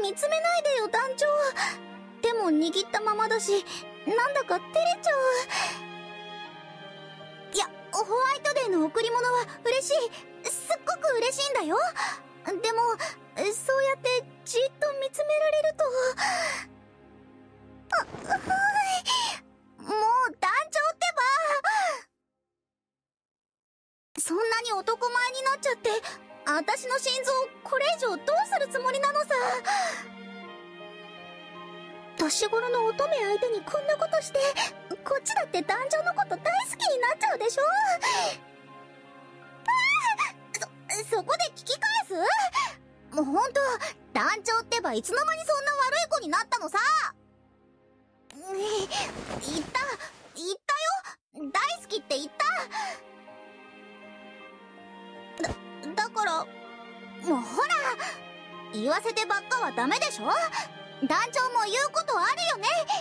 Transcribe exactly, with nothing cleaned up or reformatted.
見つめないでよ団長。手も握ったままだし、なんだか照れちゃう。いや、ホワイトデーの贈り物は嬉しい、すっごく嬉しいんだよ。でもそうやってじっと見つめられると、あ、はい、もう団長ってば、そんなに男前になっちゃって、私の心臓これ以上どうするつもりなのさ。年頃の乙女相手にこんなことして、こっちだって団長のこと大好きになっちゃうでしょ。そ、そこで聞き返す？もうほんと、団長ってばいつの間にそんな悪い子になったのさ。言った、言ったよ、大好きって言った。だ、だから、もうほら、言わせてばっかはダメでしょ。団長も言うことあるよね。